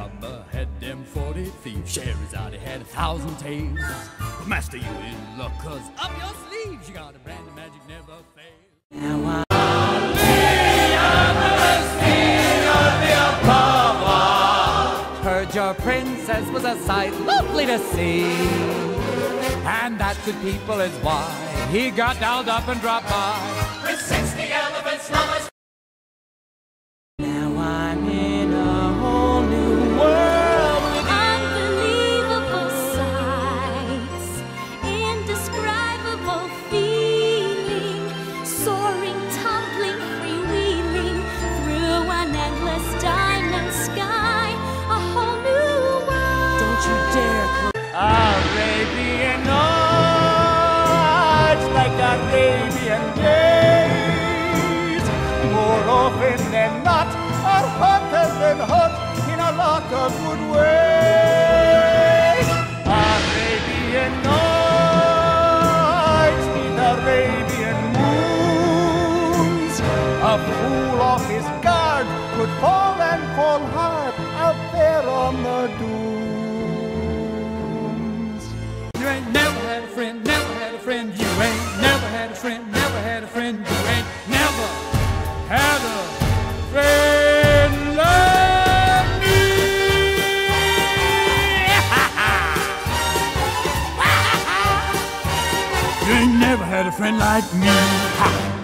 Jabba had them 40 thieves. Sherazade had 1,000 tales. But Master, you in luck, 'cause up your sleeves you got a brand of magic never fails. Now heard your princess was a sight lovely to see, and that good people is why he got dolled up and dropped by with 60 elephants, llamas. Now I'm in a whole new world with unbelievable sights, indescribable feeling, soaring, tumbling, freewheeling through an endless diamond sky, a whole new world. Don't you dare Arabian Nights, like Arabian days, more often than not are hotter than hot in a lot of good ways. Arabian Nights need Arabian moons. A fool off his guard could fall and fall hard out there on the dunes. You ain't never had a friend, never had a friend. You ain't never had a friend, never had a friend. You ain't never had a friend like me. You ain't never had a friend like me.